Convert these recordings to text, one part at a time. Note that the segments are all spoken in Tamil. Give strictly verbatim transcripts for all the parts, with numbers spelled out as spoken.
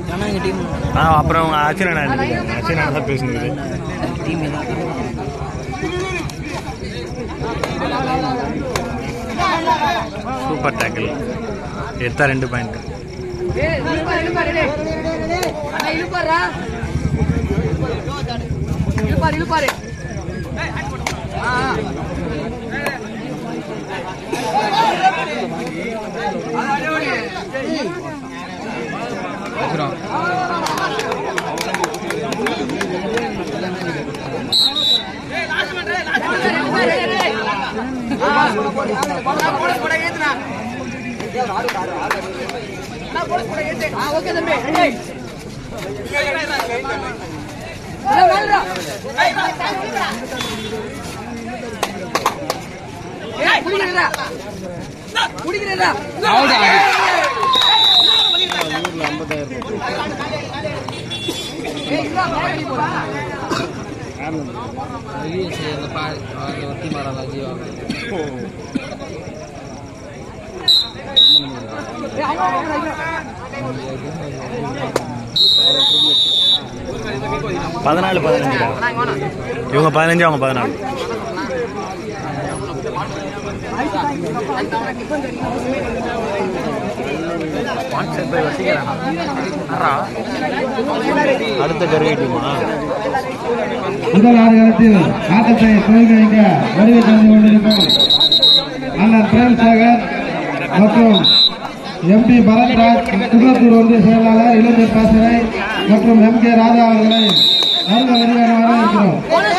அப்புறம் அச்சனா அச்சனா தான் பேசுனது சூப்பர் டேக்கிள் எடுத்தா ரெண்டு பாயிண்ட் பதினாலு பதினஞ்சு இவங்க பதினஞ்சு அவங்க பதினாலு அடுத்த கருவிட்டுமா முதல் ஆடுகளத்தில் ஆட்டத்தை துவங்க வருகை தந்து கொண்டிருக்கும் அண்ணன் பிரேம்சாகர் மற்றும் எம் பி பரத்ராஜ் குன்றத்தூர் ஒன்றிய செயலாளர் இளைஞர் பாசறை மற்றும் எம் கே ராஜா அவர்களை வருக வருக வரவேற்கிறோம்.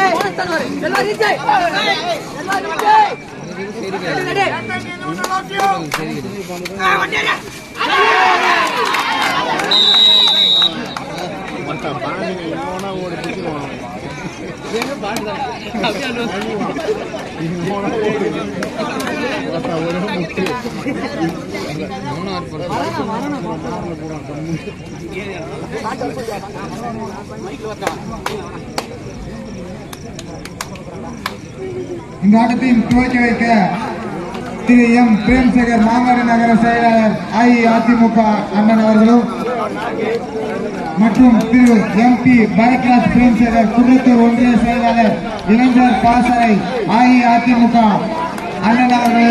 இந்த ஆட்டத்தையும் துவக்கி வைக்க திரு எம் பிரேம்சேகர் மாங்காடு நகர செயலாளர் அஇஅதிமுக அண்ணன் அவர்களும் மற்றும் திரு எம் பி பரத்ராஜ் பிரேம்சேகர் குன்றத்தூர் ஒன்றிய செயலாளர் இளைஞர் பாசறை அஇஅதிமுக அண்ணன் அவர்கள்